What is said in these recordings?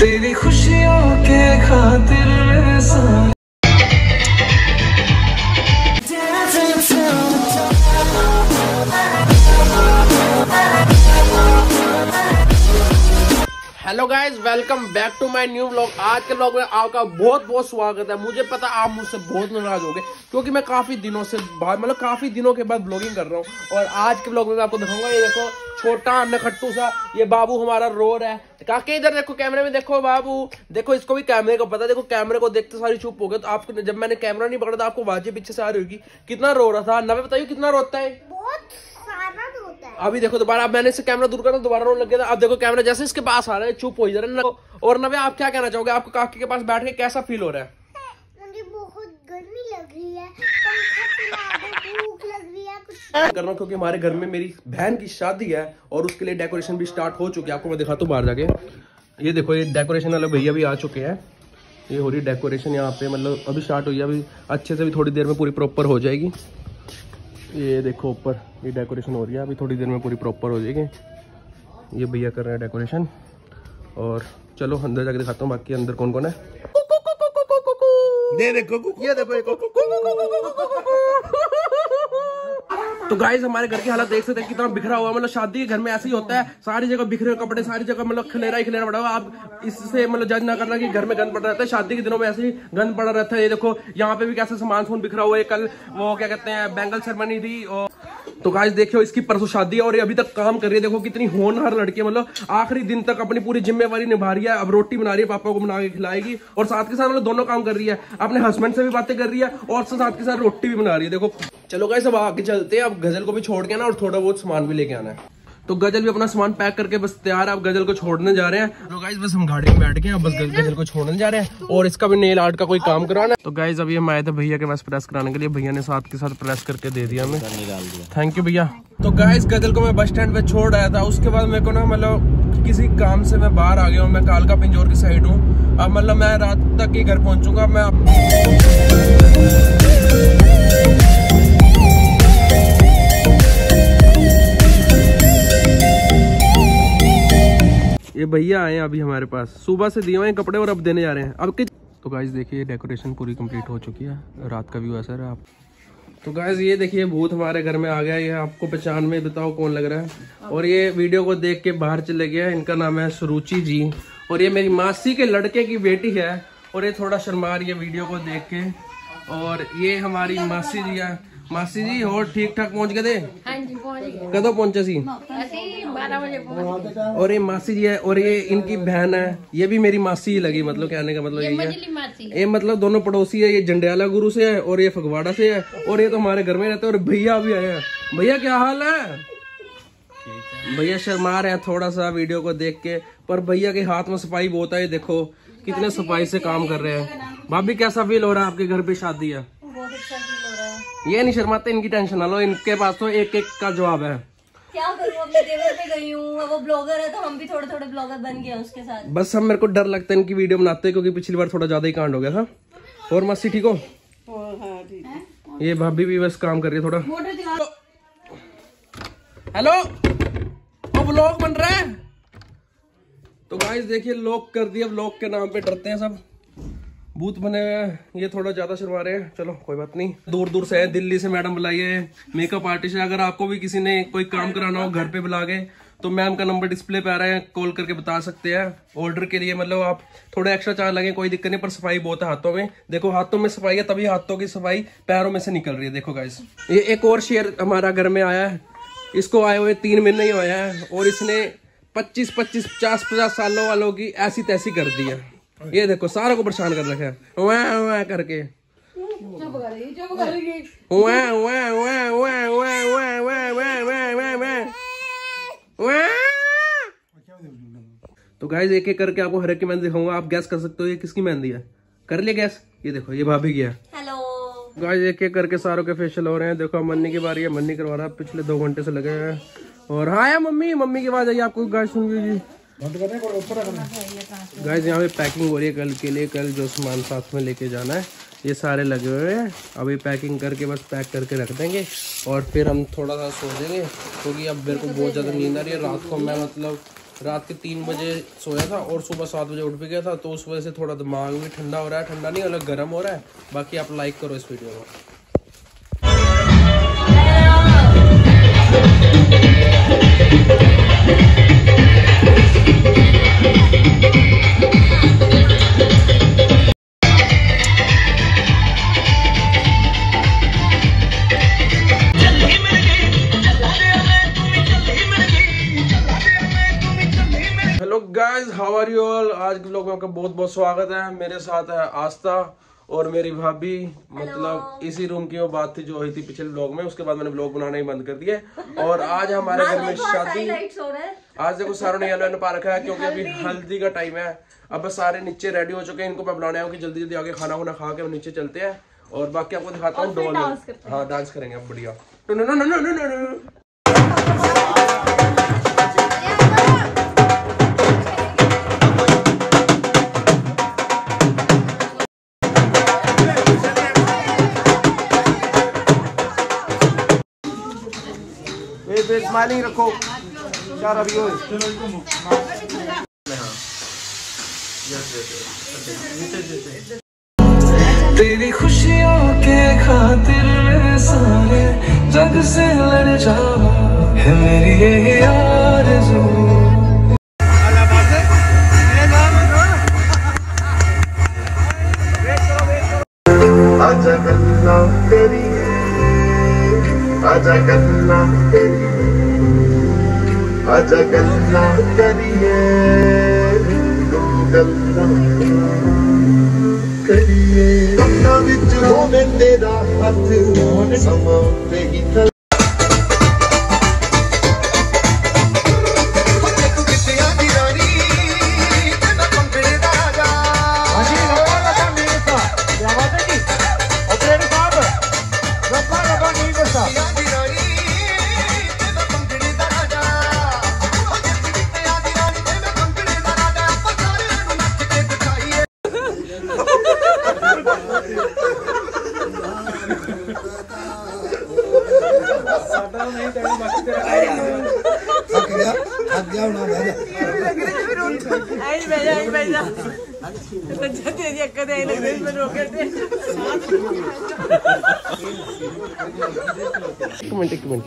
तेरी खुशियों के खातिर सारे। Hello guys, welcome back to my new vlog. आज के व्लॉग में आपका बहुत बहुत स्वागत है। मुझे पता आप मुझसे बहुत नाराज होंगे क्योंकि मैं काफी दिनों से काफी दिनों के बाद ब्लॉगिंग कर रहा हूँ। और आज के व्लॉग में मैं आपको दिखाऊंगा, ये देखो छोटा नखट्टू सा ये बाबू हमारा रो रहा है। काके इधर देखो, कैमरे में देखो बाबू, देखो इसको भी कैमरे को पता। देखो कैमरे को देखते सारी चुप हो गए। तो आपको जब मैंने कैमरा नहीं पकड़ा था आपको आवाजें पीछे से आ रही होगी। कितना रो रहा था नवे, बताइए कितना रोता है। अभी देखो दोबारा, अब मैंने इससे कैमरा दूर करा दोबारा रोने लग गया था। अब देखो कैमरा जैसे इसके पास आ रहा है चुप हो जा रहा है। और नवे आप क्या कहना चाहोगे, आपको काकी के पास बैठ के कैसा फील हो रहा है? मुझे बहुत गर्मी लग रही है, भूख लग रही है कुछ कर रहा हूँ क्योंकि हमारे घर में मेरी बहन की शादी है और उसके लिए डेकोरेशन भी स्टार्ट हो चुकी है। आपको मैं दिखाता हूँ बाहर जाके। ये देखो ये डेकोरेशन वाले भैया भी आ चुके हैं। ये हो रही डेकोरेशन यहाँ पे, मतलब अभी स्टार्ट हुई है। अभी अच्छे से भी थोड़ी देर में पूरी प्रॉपर हो जाएगी। ये देखो ऊपर ये डेकोरेशन हो रही है, अभी थोड़ी देर में पूरी प्रॉपर हो जाएगी। ये भैया कर रहे हैं डेकोरेशन। और चलो अंदर जाके दिखाता हूँ बाकी अंदर कौन कौन है। ये देखो तो गाइस हमारे घर की हालत देख सकते हैं कितना बिखरा हुआ। मतलब शादी के घर में ऐसे ही होता है, सारी जगह बिखरे हुए कपड़े, सारी जगह मतलब खिलेरा ही खिलेरा पड़ा हुआ। आप इससे मतलब जज ना करना कि घर में गंद पड़ा रहता है। शादी के दिनों में ऐसे ही गंद पड़ा रहता है। ये देखो यहाँ पे भी कैसे सामान बिखरा हुआ है। कल वो क्या कहते हैं बैंगल सेरेमनी थी। और तो गाइस देखियो इसकी परसों शादी है और ये अभी तक काम कर रही है। देखो कितनी होनहार लड़की है, मतलब आखिरी दिन तक अपनी पूरी जिम्मेवारी निभा रही है। अब रोटी बना रही है, पापा को बना के खिलाएगी और साथ के साथ मतलब दोनों काम कर रही है। अपने हस्बैंड से भी बातें कर रही है और साथ के साथ रोटी भी बना रही है। देखो चलो गाइस अब आगे चलते हैं। अब गजल को भी छोड़ के ना और थोड़ा बहुत सामान भी लेके आना है। तो गजल भी अपना सामान पैक करके बस तैयार है। अब गजल को छोड़ने जा रहे हैं। तो गाइस बस हम गाड़ी में बैठ गए, अब बस गजल को छोड़ने जा रहे हैं और इसका भी नेल आर्ट का कोई काम कराना है। तो गाइस अभी हम आए थे भैया के पास प्रेस कराने के लिए। भैया ने साथ के साथ प्रेस करके दे दिया हमें। थैंक यू भैया। तो गाइस गजल को मैं बस स्टैंड पे छोड़ आया था। उसके बाद मेरे को ना मतलब किसी काम से मैं बाहर आ गया हूँ। मैं कालका पिंजौर की साइड हूँ। अब मतलब मैं रात तक ही घर पहुंचूंगा। मैं ये भैया आए हैं अभी हमारे पास, सुबह से दिए हुए हैं कपड़े और अब देने जा रहे हैं। अब तो गाइस देखिए डेकोरेशन पूरी कंप्लीट हो चुकी है। रात का व्यू ऐसा है आप। तो गाइस ये देखिए भूत हमारे घर में आ गया। ये आपको पहचान में बताओ कौन लग रहा है। और ये वीडियो को देख के बाहर चले गया। इनका नाम है सुरुचि जी और ये मेरी मासी के लड़के की बेटी है। और ये थोड़ा शर्मा रही है वीडियो को देख के। और ये हमारी मासी जी है। मासी जी और ठीक ठाक पहुंच गए थे? हाँ जी पहुंच गए। कदों पहुंचे सी? 12 बजे पहुंच गए। और ये मासी जी है और ये इनकी बहन है। ये भी मेरी मासी ही लगी, मतलब कहने का मतलब यही है। ये मतलब दोनों पड़ोसी है। ये जंडियाला गुरु से है और ये फगवाड़ा से है। और ये तो हमारे घर में रहते हैं। और भैया भी आए हैं। भैया क्या हाल है? भैया शर्मा रहे हैं थोड़ा सा वीडियो को देख के, पर भैया के हाथ में सफाई बहुत है। देखो कितने सफाई से काम कर रहे हैं। भाभी कैसा फील हो रहा है? आपके घर पे शादी है, बहुत अच्छा फील हो रहा है। ये नहीं शर्माते, इनकी टेंशन ना लो। इनके पास तो एक एक का जवाब है। क्या करूं, अपने देवर पे गई हूँ। वो ब्लॉगर है तो हम भी थोड़े थोड़े ब्लॉगर बन गए उसके साथ। बस हम मेरे को डर लगता है इनकी वीडियो बनाते क्योंकि पिछली बार थोड़ा ज्यादा ही कांड हो गया था। और मस्सी ठीक हो? ये भाभी भी बस काम कर रही है थोड़ा। हेलो वो व्लॉग बन रहा है। तो गाइस देखिए लॉक कर दिया। व्लॉग के नाम पे डरते हैं सब, भूत बने हुए हैं। ये थोड़ा ज्यादा शर्मा रहे हैं। चलो कोई बात नहीं। दूर दूर से है, दिल्ली से मैडम बुलाइए, मेकअप आर्टिस्ट है। अगर आपको भी किसी ने कोई काम कराना हो घर पे बुला के तो मैम का नंबर डिस्प्ले पे आ रहा है, कॉल करके बता सकते हैं ऑर्डर के लिए। मतलब आप थोड़ा एक्स्ट्रा चार्ज लगे कोई दिक्कत नहीं, पर सफाई बहुत है हाथों में। देखो हाथों में सफाई है तभी हाथों की सफाई पैरों में से निकल रही है। देखो गाइस ये एक और शेर हमारा घर में आया है। इसको आए हुए 3 महीने ही आया है और इसने 25 50 सालों वालों की ऐसी तैसी कर दी है। ये देखो सारों को परेशान कर रखा है वह करके। तो गाइस एक एक करके आपको हर एक की मेहंदी दिखाऊंगा। आप गैस कर सकते हो ये किसकी मेहंदी है। कर लिया गैस? ये देखो ये भाभी की है। हेलो गाइस एक एक करके सारों के फेशियल हो रहे हैं। देखो मन्नी की बारी है, मन्नी करवा रहा है। पिछले 2 घंटे से लगे हैं। और हाँ है मम्मी की आवाज आई आपको। गाइस सुन लीजिए। गाइस यहाँ पे पैकिंग हो रही है कल के लिए। कल जो सामान साथ में लेके जाना है ये सारे लगे हुए हैं। अभी पैकिंग करके बस पैक करके रख देंगे और फिर हम थोड़ा सा सो जाएंगे क्योंकि अब मेरे को बहुत ज़्यादा नींद आ रही है। रात को मैं मतलब रात के 3 बजे सोया था और सुबह 7 बजे उठ भी गया था, तो उस वजह से थोड़ा दिमाग भी ठंडा हो रहा है। ठंडा नहीं, अलग गर्म हो रहा है। बाकी आप लाइक करो इस वीडियो को। Hello guys, how are you all. आज के व्लॉग में आपका बहुत बहुत स्वागत है। मेरे साथ है आस्था और मेरी भाभी। मतलब इसी रूम की वो बात थी जो हुई थी पिछले व्लॉग में, उसके बाद मैंने व्लॉग बनाना ही बंद कर दिया। और आज हमारे घर में शादी। आज देखो सारों ने येलो पा रखा है क्योंकि अभी हल्दी का टाइम है। अब बस सारे नीचे रेडी हो चुके हैं, इनको मैं बुलाने आऊँ कि जल्दी जल्दी आगे खाना वाना खा के हम नीचे चलते हैं। और बाकी आपको दिखाता हूँ डोल। हाँ, डांस करेंगे अब बढ़िया। स्माइलिंग रखो यार अभी हो। तेरी खुशियों के खातिर सारे जग से लड़ जावा है मेरी ये आरज़ू। आजा गल्ला तेरी, आजा गल्ला तेरी, आजा गल्ला करिए, गल्ला करिए। कन्ना विच होवे तेरा हथ समा ते ही एक minute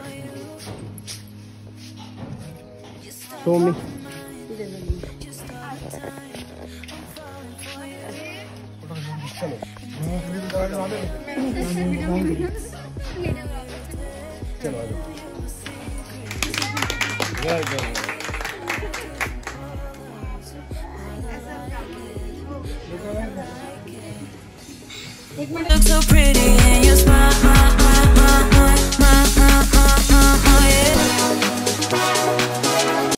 show me. Look so pretty